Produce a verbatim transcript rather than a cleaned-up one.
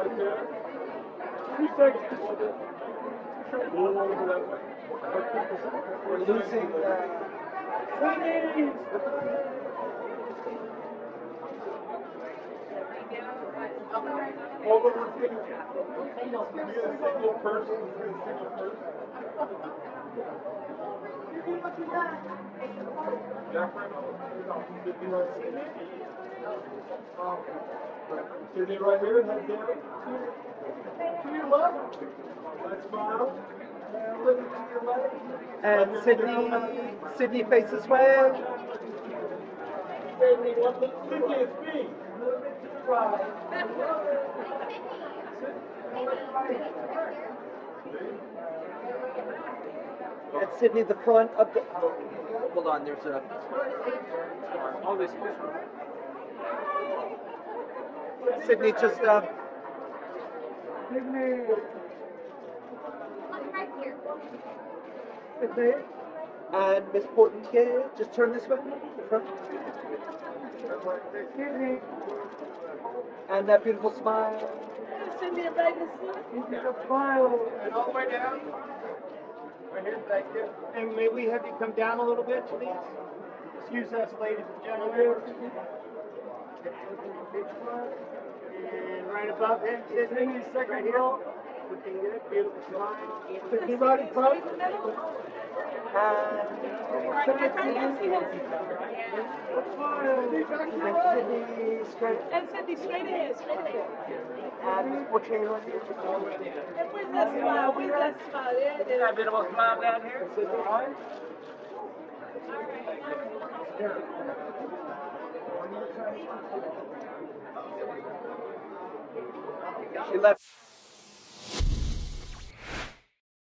right there. Two seconds. We're losing. Uh, Sydney! Hold on, let's get it. Be a single person. Be a single person. Jack right on. Sydney right here. Sydney right here. Head down. To your left. Let's smile. And look to your left. and Sydney, Sydney faces well. Sydney, what the Sydney is me. A little bit to the right. And Sydney, the front of the. Hold on, there's a. Oh, this Sydney just. Uh, Sydney. Right here. Sydney. And Miss Poitier, just turn this way. The front. Sydney. And that beautiful smile. Sydney and Vegas. Beautiful smile. And all the way down. Right here, thank you. And may we have you come down a little bit, please? Excuse us, ladies and gentlemen. And right above him, Sydney, second row. Looking good, beautiful smile. Sydney right in front. And Sydney straight. And Sydney, straight ahead, straight ahead. And Miss Poitier right here. And where's that smile? Where's that smile? There it is. A beautiful smile down here. Sydney. She left.